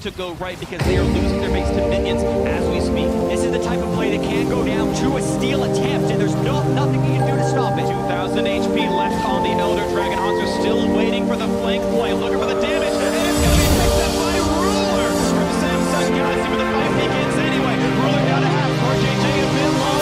to go right because they are losing their base to minions as we speak. This is the type of play that can go down to a steal attempt, and there's nothing you can do to stop it. 2,000 HP left on the Elder Dragon. Hanzo still waiting for the flank point, looking for the damage, and it's going to be picked up by Ruler from Samsung Galaxy, but the fight begins anyway. Ruler down a half, RJJ a bit low.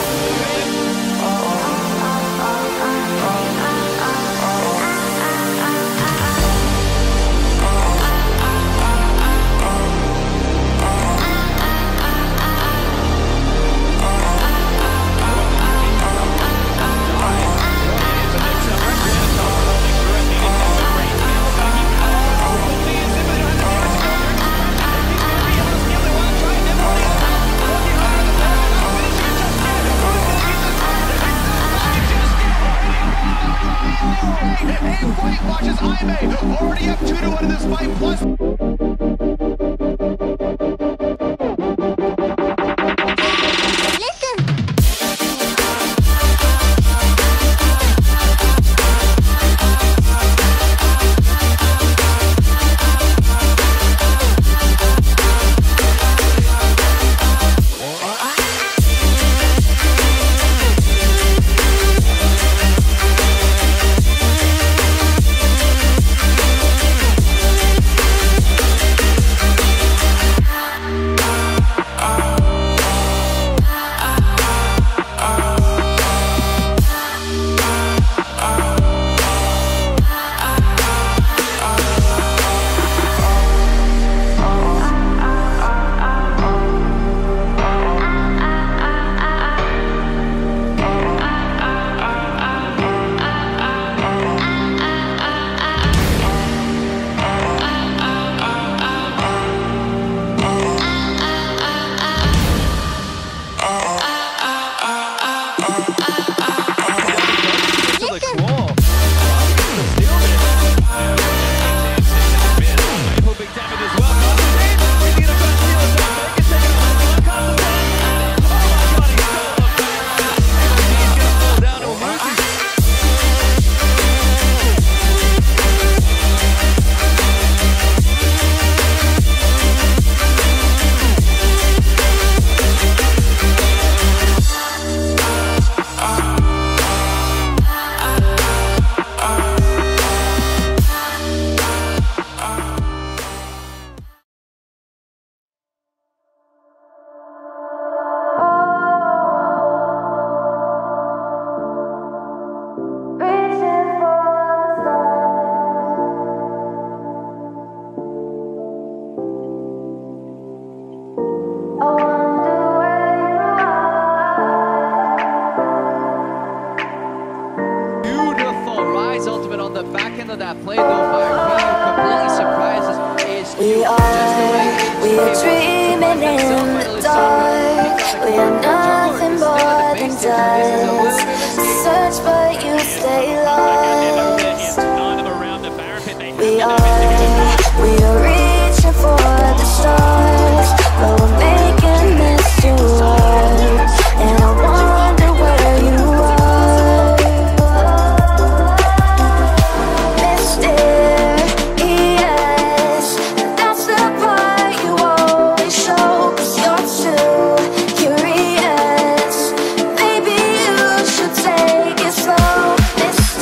And White watches Aime already up 2-1 in this fight, plus... Back into that play though by Ryu completely surprises is we are dreaming in the dark. We are nothing more than dust. Search but you stay lost. We are reaching for the stars, but we're making this too hard. And I wonder where you are. Mysterious,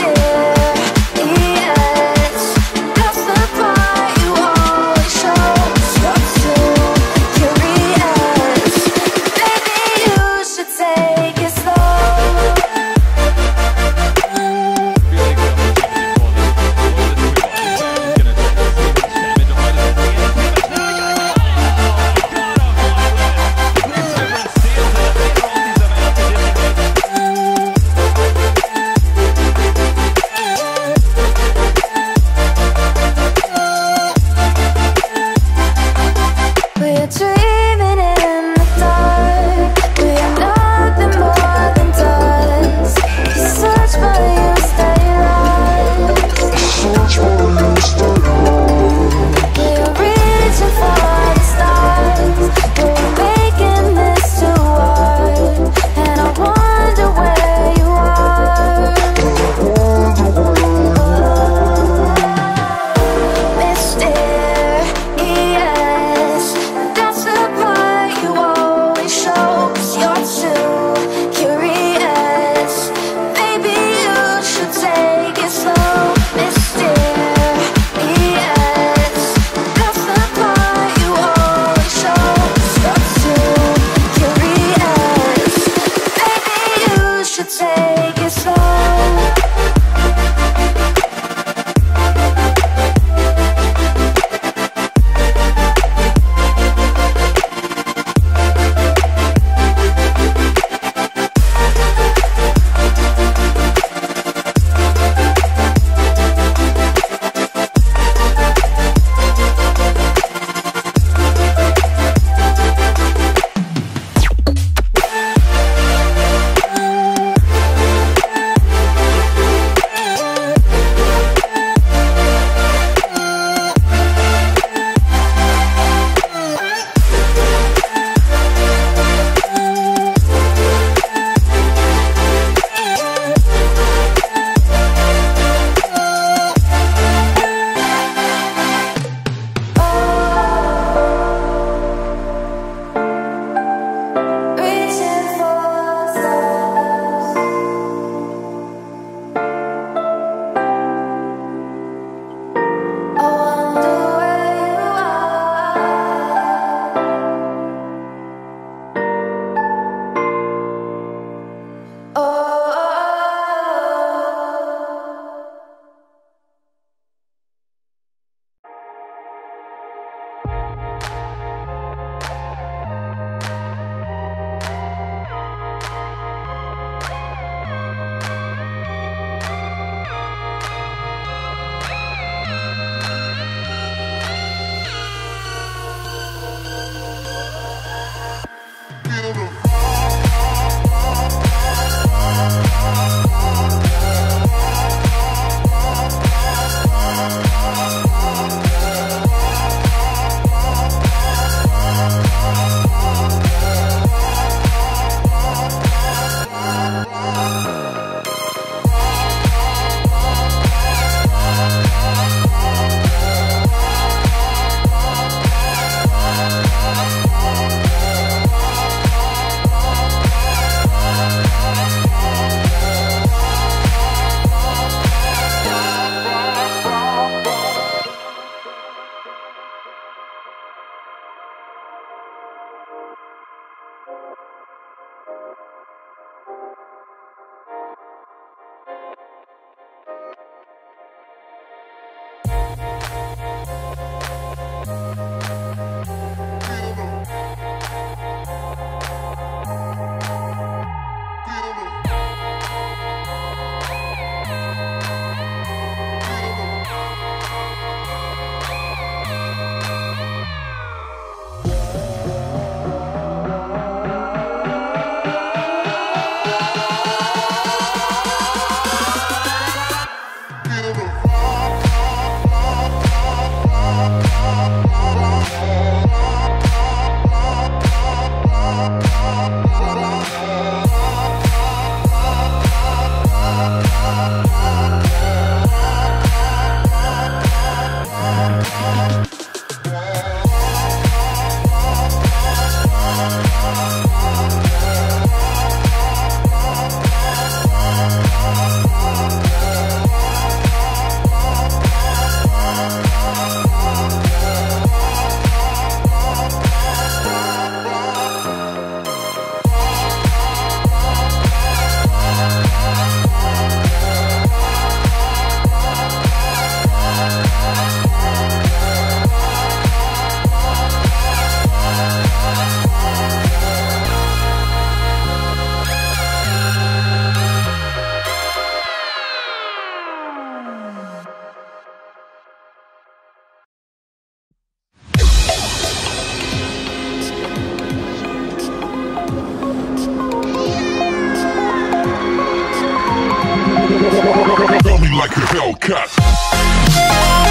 like a Hellcat.